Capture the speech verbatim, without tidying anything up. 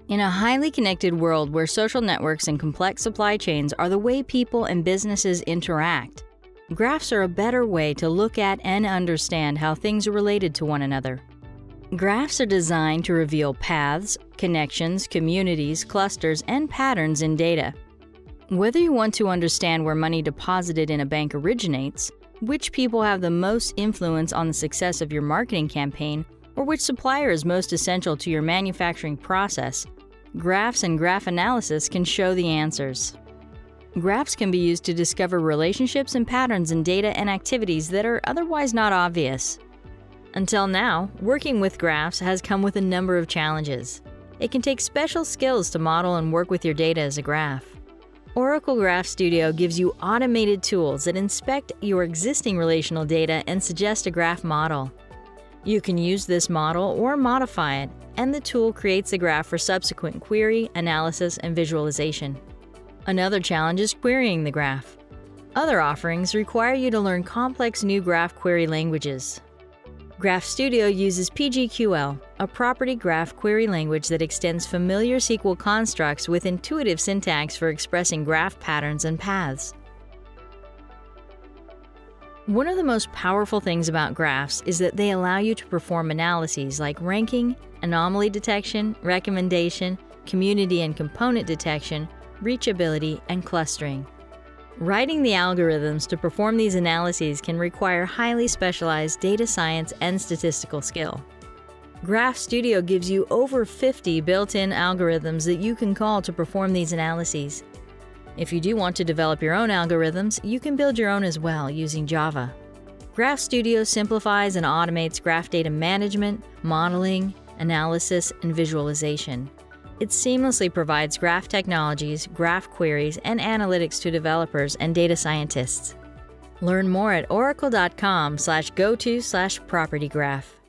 In a highly connected world where social networks and complex supply chains are the way people and businesses interact, graphs are a better way to look at and understand how things are related to one another. Graphs are designed to reveal paths, connections, communities, clusters, and patterns in data. Whether you want to understand where money deposited in a bank originates, which people have the most influence on the success of your marketing campaign, or which supplier is most essential to your manufacturing process, graphs and graph analysis can show the answers. Graphs can be used to discover relationships and patterns in data and activities that are otherwise not obvious. Until now, working with graphs has come with a number of challenges. It can take special skills to model and work with your data as a graph. Oracle Graph Studio gives you automated tools that inspect your existing relational data and suggest a graph model. You can use this model or modify it, and the tool creates a graph for subsequent query, analysis, and visualization. Another challenge is querying the graph. Other offerings require you to learn complex new graph query languages. Graph Studio uses P G Q L, a property graph query language that extends familiar S Q L constructs with intuitive syntax for expressing graph patterns and paths. One of the most powerful things about graphs is that they allow you to perform analyses like ranking, anomaly detection, recommendation, community and component detection, reachability, and clustering. Writing the algorithms to perform these analyses can require highly specialized data science and statistical skill. Graph Studio gives you over fifty built-in algorithms that you can call to perform these analyses. If you do want to develop your own algorithms, you can build your own as well using Java. Graph Studio simplifies and automates graph data management, modeling, analysis, and visualization. It seamlessly provides graph technologies, graph queries, and analytics to developers and data scientists. Learn more at oracle dot com slash go to slash property graph.